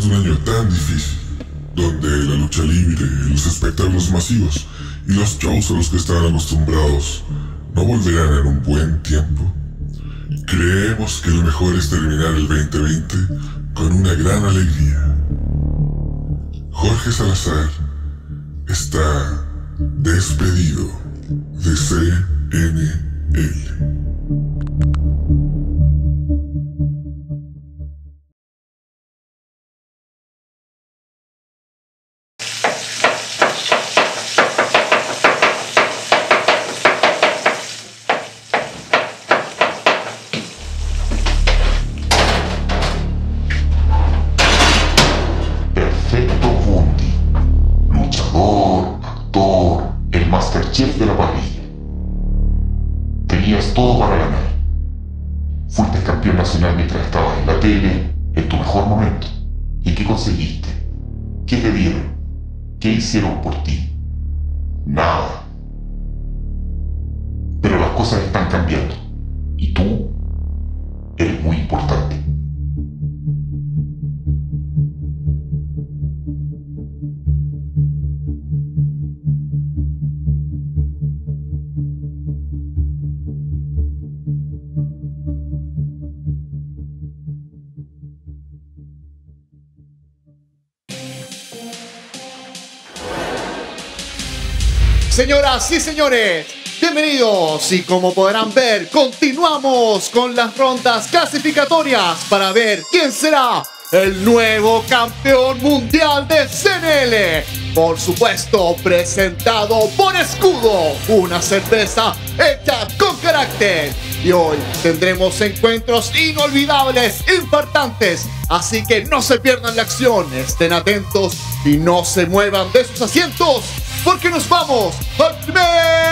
de un año tan difícil, donde la lucha libre, los espectáculos masivos y los shows a los que estaban acostumbrados no volverán en un buen tiempo, creemos que lo mejor es terminar el 2020 con una gran alegría. Jorge Salazar está despedido de CNL. Chef de la parrilla. Tenías todo para ganar. Fuiste campeón nacional mientras estabas en la tele, en tu mejor momento. ¿Y qué conseguiste? ¿Qué te dieron? ¿Qué hicieron por ti? Nada. Pero las cosas están cambiando. Y tú eres muy importante. Señoras y señores, bienvenidos y como podrán ver, continuamos con las rondas clasificatorias para ver quién será el nuevo campeón mundial de CNL. Por supuesto, presentado por Escudo, una cerveza hecha con carácter. Y hoy tendremos encuentros inolvidables, infartantes. Así que no se pierdan la acción, estén atentos y no se muevan de sus asientos, porque nos vamos al primer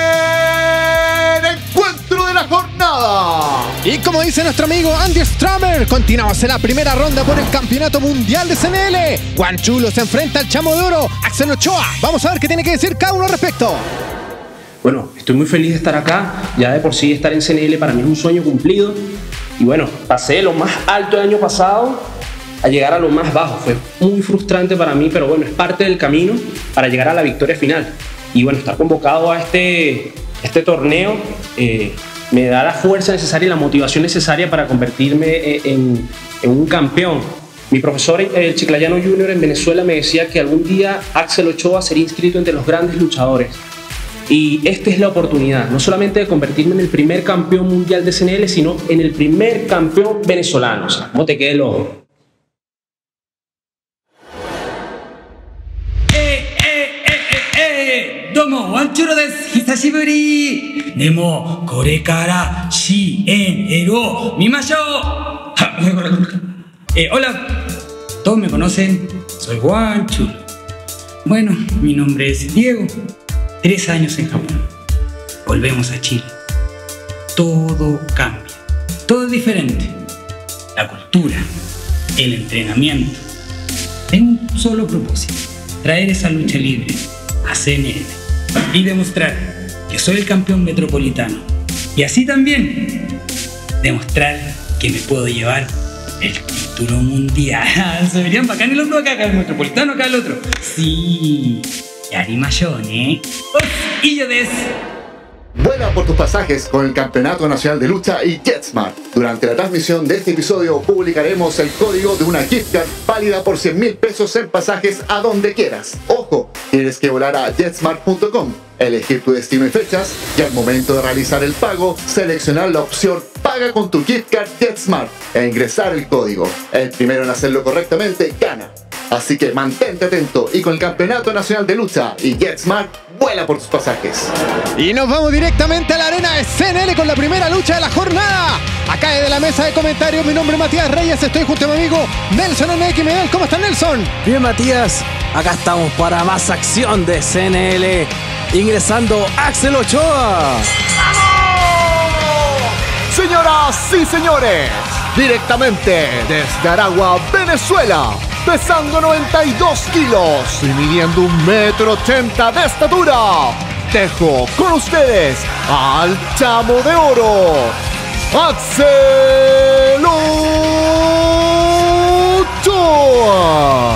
encuentro de la jornada. Y como dice nuestro amigo Andy Stramer, continuamos en la primera ronda por el campeonato mundial de CNL. Juan Chulo se enfrenta al Chamo de Oro, Axel Ochoa. Vamos a ver qué tiene que decir cada uno al respecto. Bueno, estoy muy feliz de estar acá. Ya de por sí estar en CNL para mí es un sueño cumplido. Y bueno, pasé de lo más alto el año pasado a llegar a lo más bajo. Fue muy frustrante para mí, pero bueno, es parte del camino para llegar a la victoria final. Y bueno, estar convocado a este torneo me da la fuerza necesaria y la motivación necesaria para convertirme en un campeón. Mi profesor, el Chiclayano Junior en Venezuela, me decía que algún día Axel Ochoa sería inscrito entre los grandes luchadores. Y esta es la oportunidad, no solamente de convertirme en el primer campeón mundial de CNL, sino en el primer campeón venezolano. O sea, ¿cómo te quede el ojo? どうもワンチュロです。久しぶり。でもこれから CNL を見ましょう。Hola, todos me conocen, soy Juan Chulo. Bueno, mi nombre es Diego. 3 años en Japón. Volvemos a Chile. Todo cambia, todo es diferente. La cultura, el entrenamiento. Tengo un solo propósito: traer esa lucha libre a CNL y demostrar que soy el campeón metropolitano, y así también demostrar que me puedo llevar el título mundial. Se verían bacanes los dos acá el metropolitano, acá el otro. Sí, yarimashou, ¿eh? Y yo des. Vuela por tus pasajes con el Campeonato Nacional de Lucha y JetSmart. Durante la transmisión de este episodio publicaremos el código de una gift card válida por 100.000 pesos en pasajes a donde quieras. Ojo, tienes que volar a jetsmart.com, elegir tu destino y fechas, y al momento de realizar el pago, seleccionar la opción Paga con tu gift card JetSmart e ingresar el código. El primero en hacerlo correctamente gana. Así que mantente atento y con el Campeonato Nacional de Lucha y JetSmart, vuela por tus pasajes. Y nos vamos directamente a la arena de CNL con la primera lucha de la jornada. Acá desde la mesa de comentarios, mi nombre es Matías Reyes, estoy junto a mi amigo Nelson MX Medel. ¿Cómo está Nelson? Bien, Matías, acá estamos para más acción de CNL. Ingresando Axel Ochoa. ¡Vamos! Señoras y señores, directamente desde Aragua, Venezuela, pesando 92 kilos y midiendo 1,80 m de estatura, dejo con ustedes al Chamo de Oro, Axel Ochoa.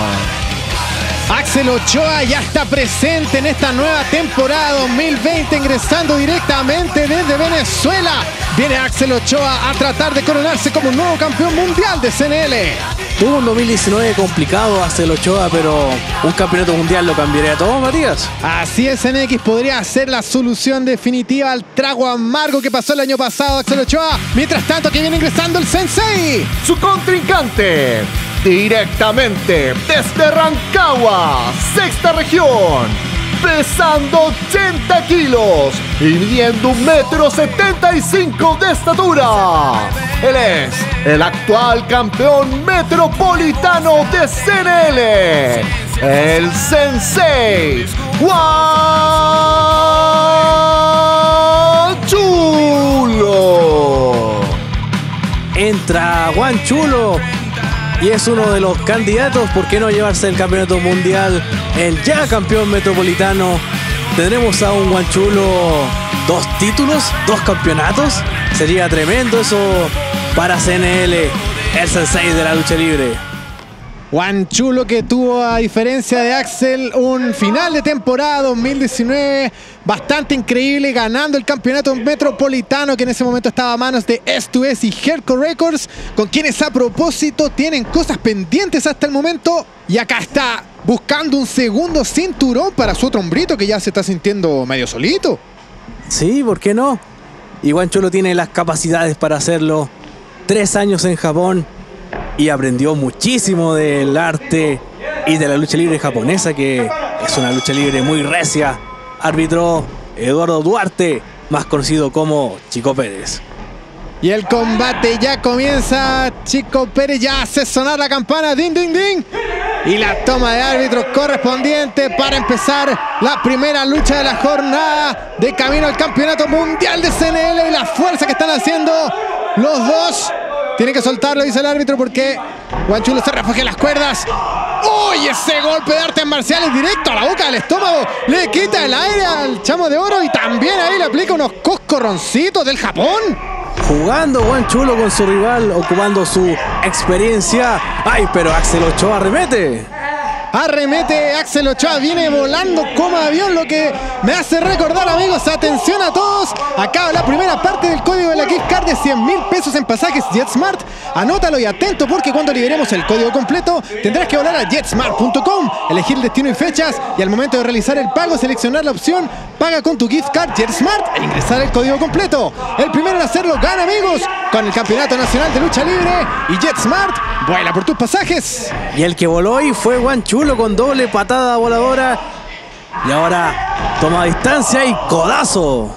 Axel Ochoa ya está presente en esta nueva temporada 2020, ingresando directamente desde Venezuela. Viene Axel Ochoa a tratar de coronarse como nuevo campeón mundial de CNL. Tuvo un 2019 complicado Axel Ochoa, pero un campeonato mundial lo cambiaría todo, Matías. Así es, NX podría ser la solución definitiva al trago amargo que pasó el año pasado Axel Ochoa. Mientras tanto, que viene ingresando el Sensei. Su contrincante, directamente desde Rancagua, sexta región, pesando 80 kilos y midiendo 1,75 m de estatura. Él es el actual campeón metropolitano de CNL, el Sensei Juan Chulo. Entra Juan Chulo y es uno de los candidatos. ¿Por qué no llevarse el campeonato mundial? El ya campeón metropolitano. Tendremos a un Juan Chulo, 2 títulos, 2 campeonatos. Sería tremendo eso para CNL, el sensei de la lucha libre. Juan Chulo, que tuvo, a diferencia de Axel, un final de temporada 2019 bastante increíble, ganando el campeonato metropolitano, que en ese momento estaba a manos de S2S y Hardcore Records, con quienes a propósito tienen cosas pendientes hasta el momento. Y acá está buscando un segundo cinturón para su otro hombrito, que ya se está sintiendo medio solito. Sí, ¿por qué no? Y Juan Chulo tiene las capacidades para hacerlo. 3 años en Japón y aprendió muchísimo del arte y de la lucha libre japonesa, que es una lucha libre muy recia. Árbitro Eduardo Duarte, más conocido como Chico Pérez. Y el combate ya comienza. Chico Pérez ya hace sonar la campana. ¡Ding, ding, ding! Y la toma de árbitro correspondiente para empezar la primera lucha de la jornada, de camino al campeonato mundial de CNL. Y la fuerza que están haciendo los dos. Tiene que soltarlo, dice el árbitro, porque Juan Chulo se refugia en las cuerdas. ¡Uy! Ese golpe de artes marciales directo a la boca del estómago. Le quita el aire al Chamo de Oro y también ahí le aplica unos coscorroncitos del Japón. Jugando Juan Chulo con su rival, ocupando su experiencia. ¡Ay, pero Axel Ochoa arremete! Arremete Axel Ochoa, viene volando como avión, lo que me hace recordar, amigos, atención a todos. Acaba la primera parte del código de la gift card de 100.000 pesos en pasajes JetSmart. Anótalo y atento, porque cuando liberemos el código completo tendrás que volar a jetsmart.com, elegir el destino y fechas, y al momento de realizar el pago seleccionar la opción paga con tu gift card JetSmart e ingresar el código completo. El primero en hacerlo gana, amigos, con el Campeonato Nacional de Lucha Libre, y JetSmart vuela por tus pasajes. Y el que voló hoy fue Juan Chulo con doble patada voladora. Y ahora toma distancia y codazo.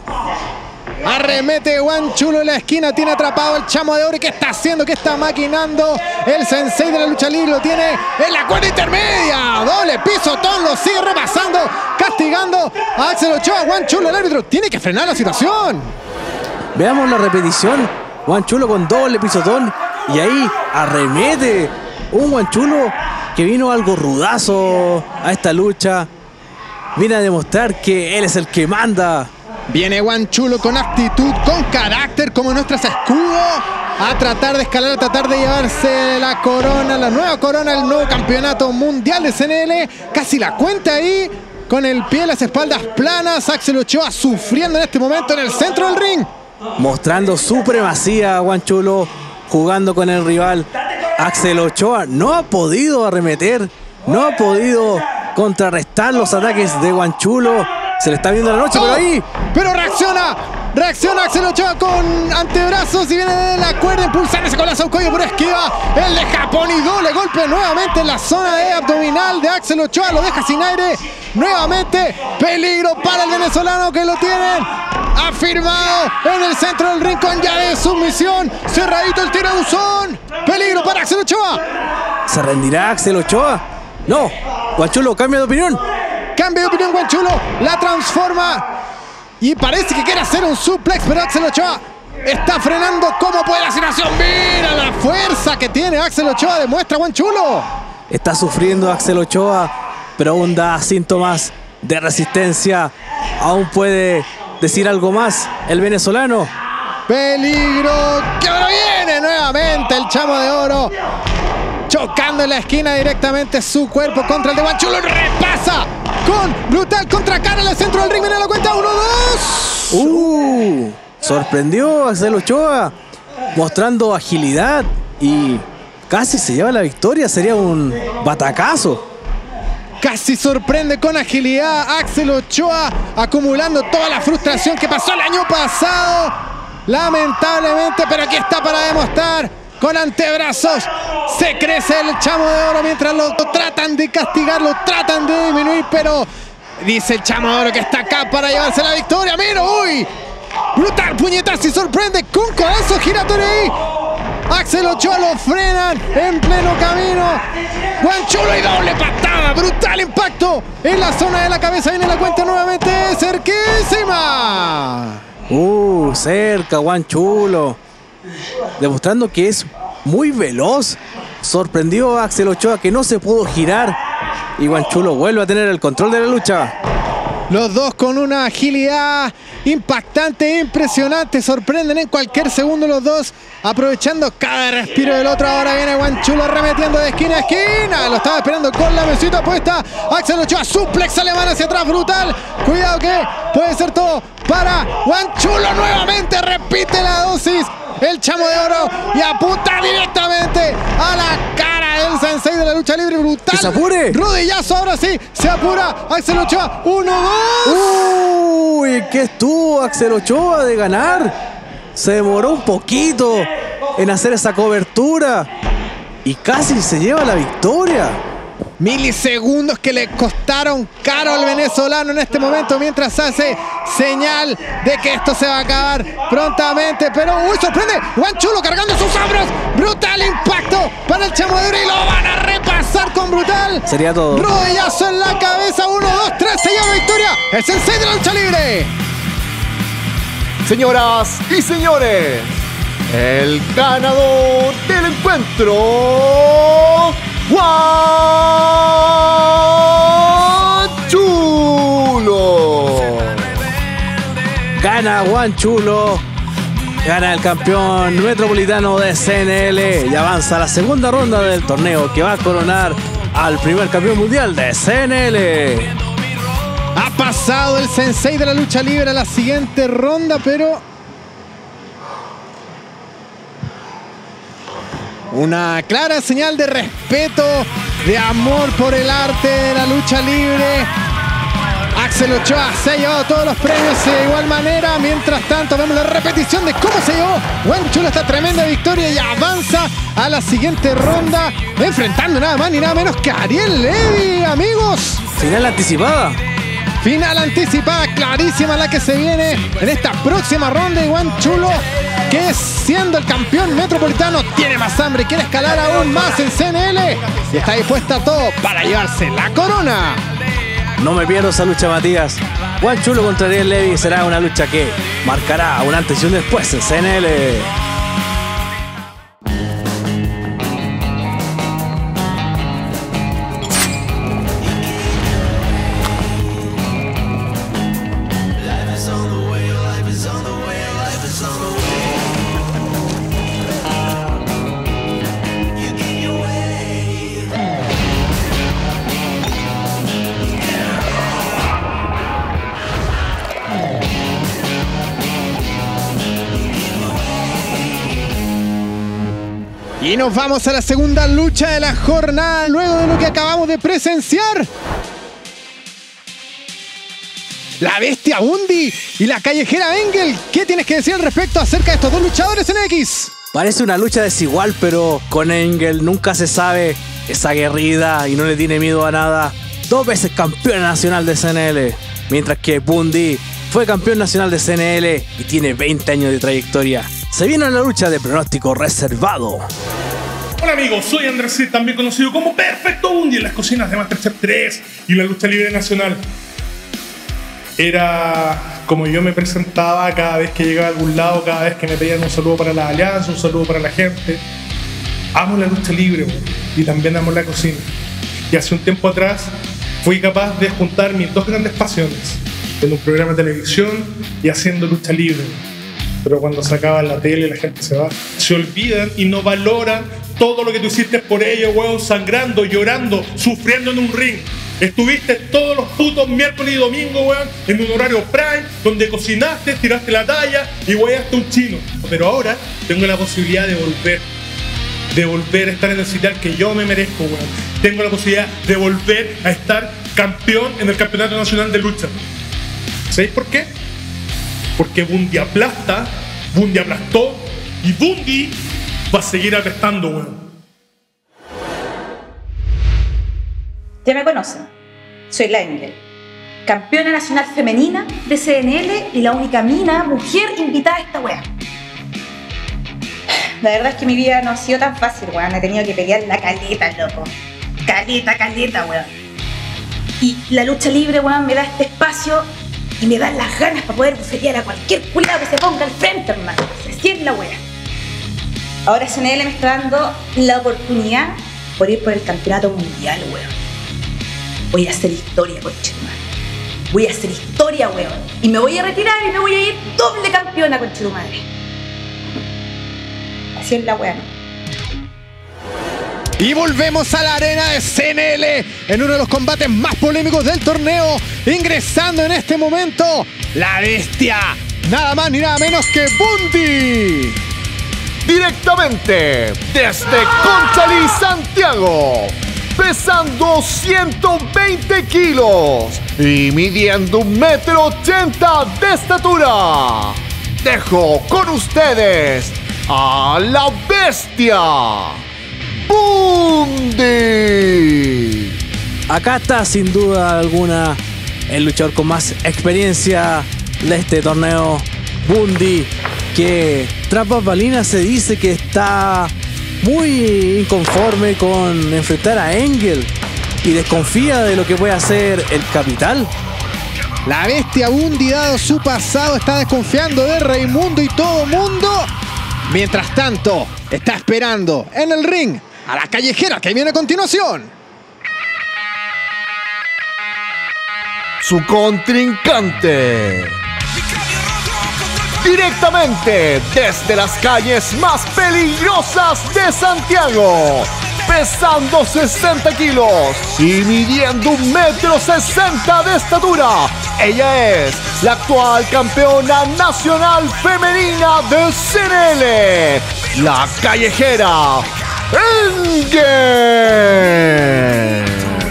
Arremete Juan Chulo en la esquina, tiene atrapado el Chamo de Oro. ¿Qué está haciendo? ¿Qué está maquinando? El sensei de la lucha libre lo tiene en la cuerda intermedia. Doble pisotón, lo sigue repasando, castigando a Axel Ochoa. Juan Chulo, el árbitro, tiene que frenar la situación. Veamos la repetición. Juan Chulo con doble pisotón y ahí arremete. Un Juan Chulo que vino algo rudazo a esta lucha. Viene a demostrar que él es el que manda. Viene Juan Chulo con actitud, con carácter, como nuestras escudo, a tratar de escalar, a tratar de llevarse la corona, la nueva corona, el nuevo campeonato mundial de CNL. Casi la cuenta ahí, con el pie, las espaldas planas. Axel Ochoa sufriendo en este momento en el centro del ring. Mostrando supremacía Juan Chulo, jugando con el rival. Axel Ochoa no ha podido arremeter, no ha podido contrarrestar los ataques de Juan Chulo. Se le está viendo la noche, pero ahí. Pero reacciona Axel Ochoa con antebrazos y viene de la cuerda, impulsándose con la cuello, pero esquiva el de Japón y doble golpe nuevamente en la zona de abdominal de Axel Ochoa. Lo deja sin aire. Nuevamente peligro para el venezolano, que lo tienen afirmado en el centro del ring con llave de sumisión. Cerradito el tirabuzón. Peligro para Axel Ochoa. ¿Se rendirá Axel Ochoa? No. Juan Chulo cambia de opinión. Cambia de opinión Juan Chulo, la transforma y parece que quiere hacer un suplex, pero Axel Ochoa está frenando. ¿Cómo puede la situación? Mira la fuerza que tiene Axel Ochoa, demuestra Juan Chulo. Está sufriendo Axel Ochoa, pero aún da síntomas de resistencia. Aún puede decir algo más el venezolano. Peligro, que ahora viene nuevamente el Chamo de Oro. chocando en la esquina directamente su cuerpo contra el de Guanchulo. Repasa con Brutal contra Cara en el centro del ring. Viene la cuenta 1-2. Sorprendió a Axel Ochoa mostrando agilidad y casi se lleva la victoria. Sería un batacazo. Casi sorprende con agilidad Axel Ochoa, acumulando toda la frustración que pasó el año pasado. Lamentablemente, pero aquí está para demostrar. Con antebrazos se crece el Chamo de Oro mientras lo tratan de castigar, lo tratan de disminuir, pero dice el Chamo de Oro que está acá para llevarse la victoria. ¡Mira! ¡Uy! Brutal puñetazo y sorprende con codazo giratorio ahí. Axel Ochoa lo frenan en pleno camino. Guanchulo y doble patada. Brutal impacto en la zona de la cabeza. Viene la cuenta nuevamente cerquísima. Cerca Guanchulo. Demostrando que es muy veloz. Sorprendió a Axel Ochoa que no se pudo girar. Y Guanchulo vuelve a tener el control de la lucha. Los dos con una agilidad impactante, impresionante. Sorprenden en cualquier segundo los dos, aprovechando cada respiro del otro. Ahora viene Guanchulo arremetiendo de esquina a esquina. Lo estaba esperando con la mesita puesta. Axel Ochoa, suplex alemán hacia atrás, Brutal. Cuidado que puede ser todo para Guanchulo. Nuevamente repite la dosis el Chamo de Oro y apunta directamente a la cara del sensei de la lucha libre. Brutal. ¡Que se apure! Rodillazo, ahora sí, se apura Axel Ochoa. 1-2. Uy, ¿qué estuvo Axel Ochoa de ganar? Se demoró un poquito en hacer esa cobertura y casi se lleva la victoria. Milisegundos que le costaron caro al venezolano en este momento, mientras hace señal de que esto se va a acabar prontamente. Pero ¡uy! Sorprende Guanchulo cargando sus hombros. Brutal impacto para el Chamo de Oro y lo van a repasar con Brutal. Sería todo. Rodillazo en la cabeza. 1, 2, 3. Se lleva la victoria el sensei de la lucha libre. Señoras y señores, el ganador del encuentro, Guanchulo. Gana Guanchulo. Gana el campeón metropolitano de CNL y avanza a la segunda ronda del torneo que va a coronar al primer campeón mundial de CNL. Ha pasado el sensei de la lucha libre a la siguiente ronda, pero una clara señal de respeto, de amor por el arte de la lucha libre. Axel Ochoa se ha llevado todos los premios de igual manera. Mientras tanto, vemos la repetición de cómo se llevó Guanchulo esta tremenda victoria y avanza a la siguiente ronda, enfrentando nada más ni nada menos que a Ariel Levy, amigos. Final anticipada. Final anticipada, clarísima la que se viene en esta próxima ronda. Y Guanchulo, que siendo el campeón metropolitano, tiene más hambre, quiere escalar aún más en CNL y está dispuesta a todo para llevarse la corona. No me pierdo esa lucha, Matías. Guanchulo contra Ariel Levy será una lucha que marcará un antes y un después en CNL. Y nos vamos a la segunda lucha de la jornada, luego de lo que acabamos de presenciar. La bestia Bundy y la callejera Engel. ¿Qué tienes que decir al respecto acerca de estos dos luchadores en X? Parece una lucha desigual, pero con Engel nunca se sabe. Es aguerrida y no le tiene miedo a nada. 2 veces campeona nacional de CNL. Mientras que Bundy fue campeón nacional de CNL y tiene 20 años de trayectoria. Se viene una lucha de pronóstico reservado. Hola amigos, soy Andrés, también conocido como Perfecto Bundy en las cocinas de Masterchef 3 y la lucha libre nacional. Era como yo me presentaba cada vez que llegaba a algún lado, cada vez que me pedían un saludo para la alianza, un saludo para la gente. Amo la lucha libre y también amo la cocina. Y hace un tiempo atrás fui capaz de juntar mis 2 grandes pasiones en un programa de televisión y haciendo lucha libre. Pero cuando se acaba la tele la gente se va, se olvidan y no valoran todo lo que tú hiciste por ellos, weón, sangrando, llorando, sufriendo en un ring. Estuviste todos los putos miércoles y domingos, weón, en un horario prime, donde cocinaste, tiraste la talla y weaste un chino. Pero ahora tengo la posibilidad de volver a estar en el sitial que yo me merezco, weón. Tengo la posibilidad de volver a estar campeón en el Campeonato Nacional de Lucha. ¿Sabéis por qué? Porque Bundy aplasta, Bundy aplastó y Bundy va a seguir aplastando, weón. Ya me conocen, soy la Engel, campeona nacional femenina de CNL y la única mina, mujer invitada a esta wea. La verdad es que mi vida no ha sido tan fácil, weón, he tenido que pelear la caleta, loco. Caleta, weón. Y la lucha libre, weón, me da este espacio y me dan las ganas para poder bufetear a cualquier culado que se ponga al frente, hermano. Así es la wea. Ahora CNL me está dando la oportunidad por ir por el campeonato mundial, weón. Voy a hacer historia, conchetumare. Voy a hacer historia, weón. Y me voy a retirar y me voy a ir doble campeona, conchetumare. Así es la weón. Y volvemos a la arena de CNL en uno de los combates más polémicos del torneo. Ingresando en este momento, la bestia. Nada más ni nada menos que Bundy. Directamente desde Conchalí, Santiago. Pesando 120 kilos y midiendo 1,80 m de estatura. Dejo con ustedes a la bestia, Bundy. Acá está sin duda alguna el luchador con más experiencia de este torneo, Bundy, que tras bambalinas se dice que está muy inconforme con enfrentar a Engel y desconfía de lo que puede hacer el Capital. La bestia Bundy, dado su pasado, está desconfiando de Raimundo y todo mundo. Mientras tanto, está esperando en el ring a la callejera que viene a continuación. Su contrincante. Directamente desde las calles más peligrosas de Santiago, pesando 60 kilos y midiendo 1,60 m de estatura. Ella es la actual campeona nacional femenina de CNL, la callejera Engel.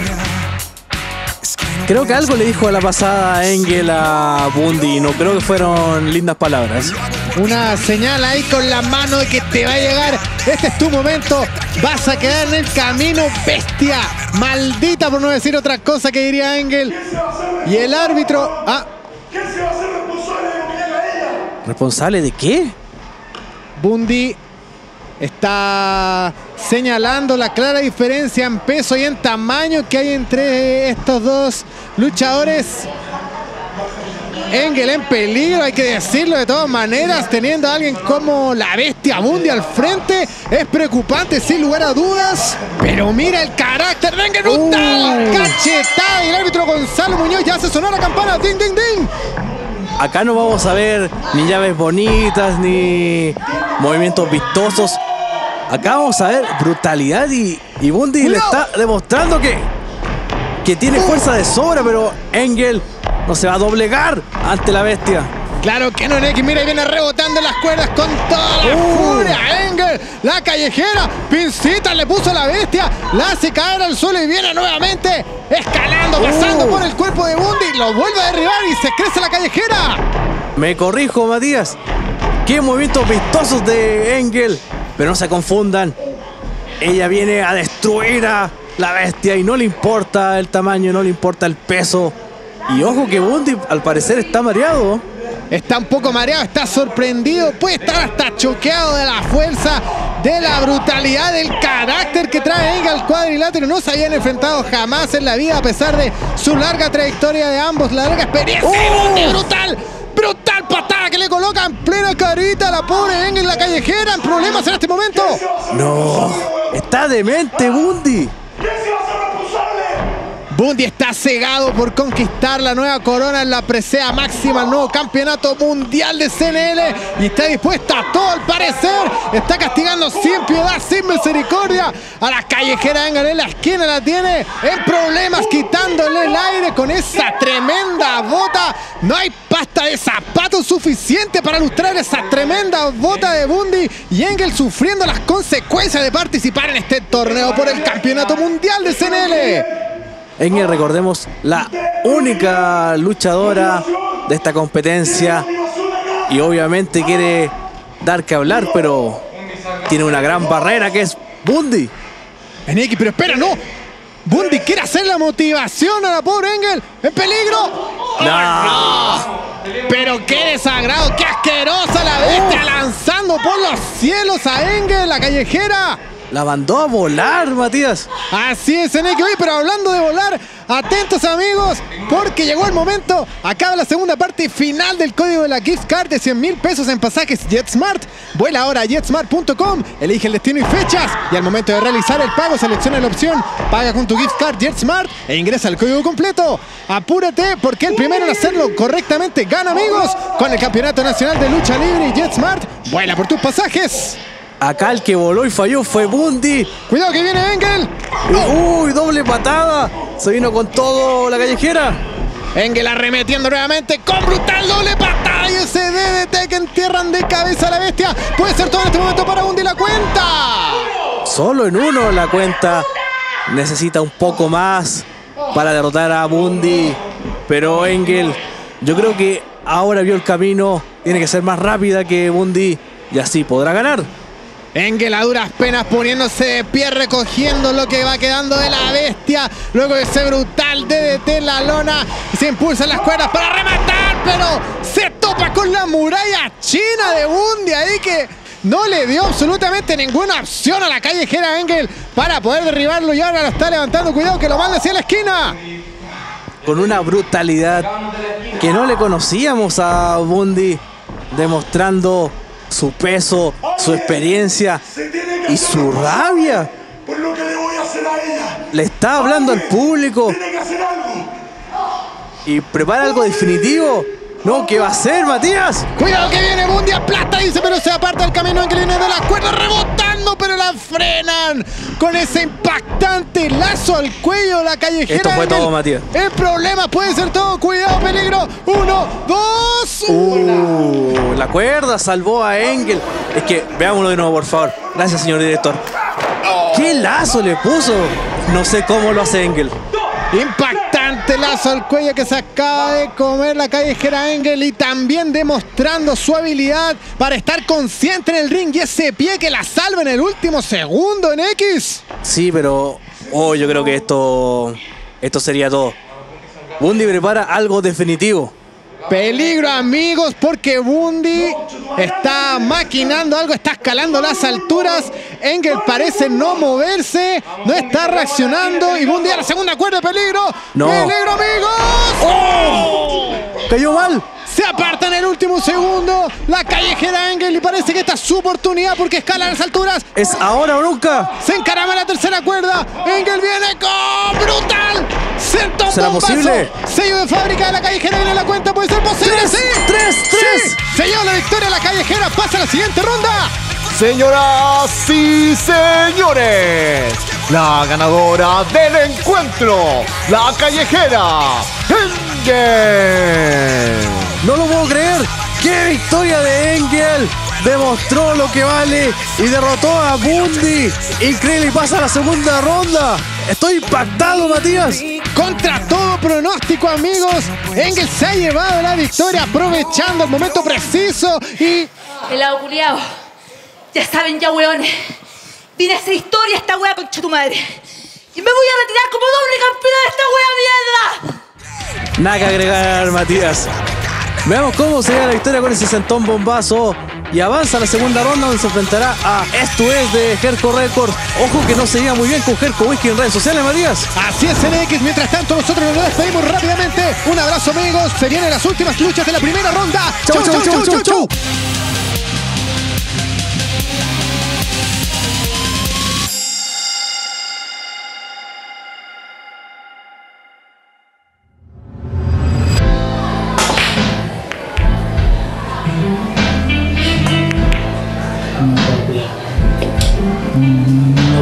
Creo que algo le dijo a la pasada Engel a Bundy. No creo que fueron lindas palabras. Una señal ahí con la mano de que te va a llegar. Este es tu momento. Vas a quedar en el camino, bestia. Maldita, por no decir otra cosa que diría Engel. Y el árbitro... ¿Quién se va a hacer responsable de lo que haga ella? ¿Responsable de qué? Bundy está señalando la clara diferencia en peso y en tamaño que hay entre estos dos luchadores. Engel en peligro, hay que decirlo de todas maneras, teniendo a alguien como la bestia Bundy al frente. Es preocupante sin lugar a dudas, pero mira el carácter de Engel, brutal, cachetada, y el árbitro Gonzalo Muñoz ya hace sonar la campana, ding, ding, ding. Acá no vamos a ver ni llaves bonitas, ni movimientos vistosos. Acá vamos a ver brutalidad y Bundy le está demostrando que tiene fuerza de sobra, pero Engel no se va a doblegar ante la bestia. Claro que no, Neki, mira, y viene rebotando las cuerdas con toda la furia. Engel, la callejera, pincita le puso a la bestia, la hace caer al suelo y viene nuevamente escalando, pasando por el cuerpo de Bundy, lo vuelve a derribar y se crece la callejera. Me corrijo, Matías. Qué movimientos vistosos de Engel, pero no se confundan. Ella viene a destruir a la bestia y no le importa el tamaño, no le importa el peso. Y ojo que Bundy al parecer está mareado. Está un poco mareado, está sorprendido, puede estar hasta choqueado de la fuerza, de la brutalidad, del carácter que trae Engel al cuadrilátero. No se habían enfrentado jamás en la vida a pesar de su larga trayectoria de ambos, la larga experiencia. Bundy, brutal, brutal patada que le coloca en plena carita a la pobre Engel, la callejera, en problemas en este momento. No, está demente Bundy. Bundy está cegado por conquistar la nueva corona en la presea máxima, el nuevo campeonato mundial de CNL, y está dispuesta a todo al parecer. Está castigando sin piedad, sin misericordia a la callejera Engel en la esquina, la tiene en problemas, quitándole el aire con esa tremenda bota. No hay pasta de zapatos suficiente para ilustrar esa tremenda bota de Bundy, y Engel sufriendo las consecuencias de participar en este torneo por el campeonato mundial de CNL. Engel, recordemos, la única luchadora de esta competencia, y obviamente quiere dar que hablar, pero tiene una gran barrera que es Bundy. Eneki, pero espera, no. Bundy quiere hacer la motivación a la pobre Engel. ¡En peligro! No. Pero qué desagrado, qué asquerosa la bestia, lanzando por los cielos a Engel, la callejera. La mandó a volar, Matías. Así es, Eneki. Oye, pero hablando de volar, atentos amigos, porque llegó el momento. Acaba la segunda parte final del código de la gift card de 100.000 pesos en pasajes JetSmart. Vuela ahora a jetsmart.com, elige el destino y fechas, y al momento de realizar el pago selecciona la opción Paga con tu gift card JetSmart e ingresa el código completo. Apúrate, porque el primero en hacerlo correctamente gana, amigos. Con el Campeonato Nacional de Lucha Libre y JetSmart, vuela por tus pasajes. Acá el que voló y falló fue Bundy. Cuidado que viene Engel. Uy, doble patada. Se vino con todo la callejera. Engel arremetiendo nuevamente con brutal doble patada, y ese DDT que entierran de cabeza a la bestia. Puede ser todo en este momento para Bundy la cuenta. Solo en uno la cuenta. Necesita un poco más para derrotar a Bundy. Pero Engel, yo creo que ahora vio el camino. Tiene que ser más rápida que Bundy y así podrá ganar. Engel a duras penas poniéndose de pie, recogiendo lo que va quedando de la bestia. Luego de ese brutal DDT en la lona, se impulsan las cuerdas para rematar, pero se topa con la muralla china de Bundy ahí, que no le dio absolutamente ninguna opción a la callejera Engel para poder derribarlo, y ahora lo está levantando. Cuidado que lo manda hacia la esquina. Con una brutalidad que no le conocíamos a Bundy, demostrando su peso, su experiencia y su rabia. Le está hablando al público y prepara algo definitivo. No, ¿qué va a hacer, Matías? Cuidado que viene Bundy, aplasta, dice, pero se aparta el camino en que viene de las cuerdas, rebotando, pero la frenan con ese impactante lazo al cuello la callejera. Esto fue Engel. todo, Matías. El problema puede ser todo. Cuidado, peligro. 1, 2. La cuerda salvó a Engel. Es que veámoslo de nuevo, por favor. Gracias, señor director. ¿Qué lazo le puso? No sé cómo lo hace Engel. Impactante lazo al cuello que se acaba de comer la callejera Engel, y también demostrando su habilidad para estar consciente en el ring, y ese pie que la salva en el último segundo en X. Sí, pero yo creo que esto sería todo. Bundy prepara algo definitivo. Peligro, amigos, porque Bundy está maquinando algo, está escalando las alturas. Engel parece no moverse, no está reaccionando, y Bundy a la segunda cuerda. Peligro, no. Peligro, amigos. Cayó mal. Se aparta en el último segundo la callejera Engel, y parece que esta es su oportunidad porque escala las alturas. Es ahora o nunca. Se encarama la tercera cuerda. Engel viene con brutal. Senta un ¿será bombazo. posible? Sello de fábrica de la callejera, viene la cuenta. ¿Puede ser posible? ¡Tres! ¡Sí! ¡Tres! ¡Sí! Se lleva la victoria la callejera. Pasa a la siguiente ronda. Señoras y señores, la ganadora del encuentro, la callejera Engel. No lo puedo creer. ¡Qué victoria de Engel! Demostró lo que vale y derrotó a Bundy. Increíble, y pasa a la segunda ronda. Estoy impactado, Matías. Contra todo pronóstico, amigos, Engel se ha llevado la victoria aprovechando el momento preciso. Y Pelado culiao. Ya saben, ya, weones. Vine a hacer historia esta wea, concha tu madre. Y me voy a retirar como doble campeona de esta wea mierda. Nada que agregar, Matías. Veamos cómo se da la victoria con ese sentón bombazo. Y avanza a la segunda ronda, donde se enfrentará a Esto Es de Jerko Records. Ojo que no se lleva muy bien con Jerko Whisky en redes sociales, Matías. así es, NX. Mientras tanto, nosotros nos despedimos rápidamente. Un abrazo, amigos. Se vienen las últimas luchas de la primera ronda. Chau, chau, chau, chau, chau.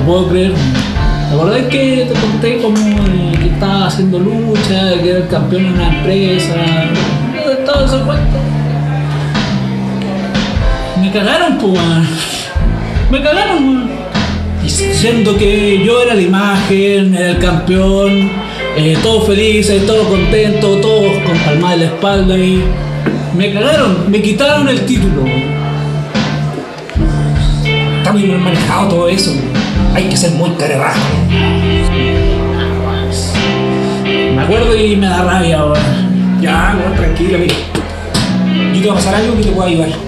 puedo creer. ¿Te acordás que te conté como que estaba haciendo lucha, que era el campeón en una empresa? Todo ese cuento. Me cagaron, pues, me cagaron, diciendo que yo era la imagen, era el campeón, todos felices, todos contentos, todos con palmas en la espalda y me cagaron, me quitaron el título. Está muy mal manejado todo eso, hay que ser muy carerrajo. Me acuerdo y me da rabia ahora. Ya, bueno, tranquilo, mira. Yo te voy a pasar algo que te pueda ayudar.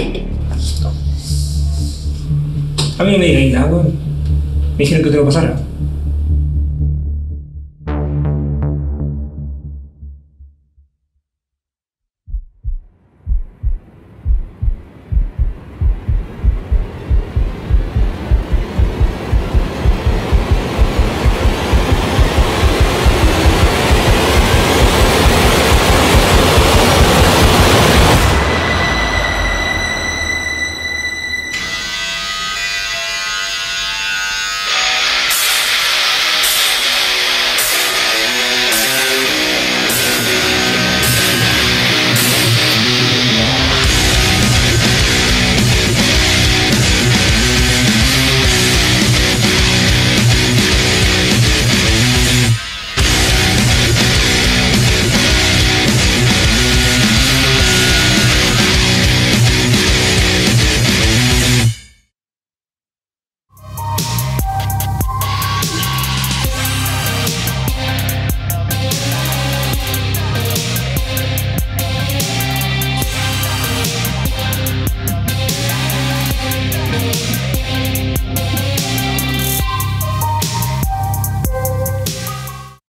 A mí no me digáis nada, weón. Me dijeron que te lo pasara.